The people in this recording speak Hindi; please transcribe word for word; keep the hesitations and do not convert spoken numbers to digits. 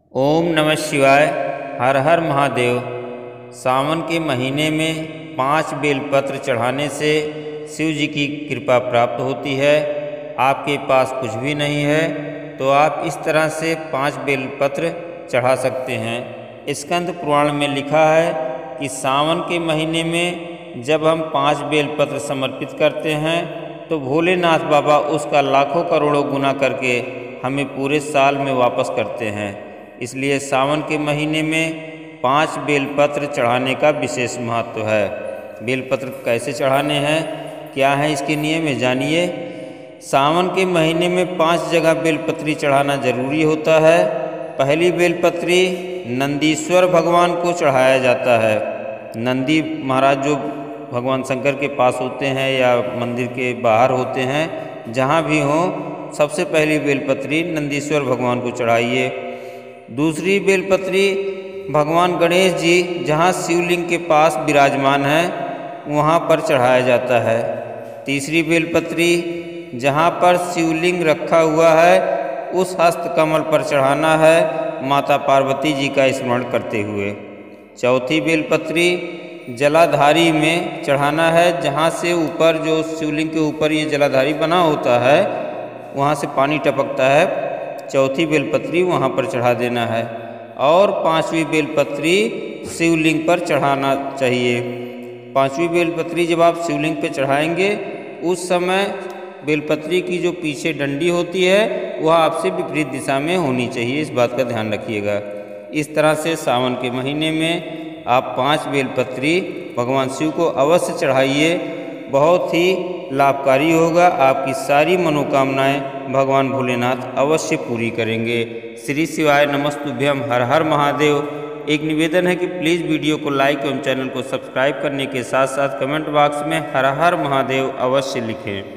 ओम नमः शिवाय। हर हर महादेव। सावन के महीने में पांच बेलपत्र चढ़ाने से शिव जी की कृपा प्राप्त होती है। आपके पास कुछ भी नहीं है तो आप इस तरह से पांच बेलपत्र चढ़ा सकते हैं। स्कंद पुराण में लिखा है कि सावन के महीने में जब हम पांच बेलपत्र समर्पित करते हैं तो भोलेनाथ बाबा उसका लाखों करोड़ों गुना करके हमें पूरे साल में वापस करते हैं। इसलिए सावन के महीने में पांच बेलपत्र चढ़ाने का विशेष महत्व है। बेलपत्र कैसे चढ़ाने हैं, क्या है इसके नियम है, जानिए। सावन के महीने में पांच जगह बेलपत्री चढ़ाना जरूरी होता है। पहली बेलपत्री नंदीश्वर भगवान को चढ़ाया जाता है। नंदी महाराज जो भगवान शंकर के पास होते हैं या मंदिर के बाहर होते हैं, जहाँ भी हों, सबसे पहली बेलपत्री नंदीश्वर भगवान को चढ़ाइए। दूसरी बेलपत्री भगवान गणेश जी जहाँ शिवलिंग के पास विराजमान हैं वहाँ पर चढ़ाया जाता है। तीसरी बेलपत्री जहाँ पर शिवलिंग रखा हुआ है उस हस्तकमल पर चढ़ाना है, माता पार्वती जी का स्मरण करते हुए। चौथी बेलपत्री जलाधारी में चढ़ाना है, जहाँ से ऊपर जो शिवलिंग के ऊपर ये जलाधारी बना होता है वहाँ से पानी टपकता है। चौथी बेलपत्री वहाँ पर चढ़ा देना है। और पांचवी बेलपत्री शिवलिंग पर चढ़ाना चाहिए। पांचवी बेलपत्री जब आप शिवलिंग पर चढ़ाएंगे उस समय बेलपत्री की जो पीछे डंडी होती है वह आपसे विपरीत दिशा में होनी चाहिए, इस बात का ध्यान रखिएगा। इस तरह से सावन के महीने में आप पांच बेलपत्री भगवान शिव को अवश्य चढ़ाइए। बहुत ही लाभकारी होगा। आपकी सारी मनोकामनाएं भगवान भोलेनाथ अवश्य पूरी करेंगे। श्री शिवाय नमस्तुभ्यम। हर हर महादेव। एक निवेदन है कि प्लीज़ वीडियो को लाइक एवं चैनल को सब्सक्राइब करने के साथ साथ कमेंट बॉक्स में हर हर महादेव अवश्य लिखें।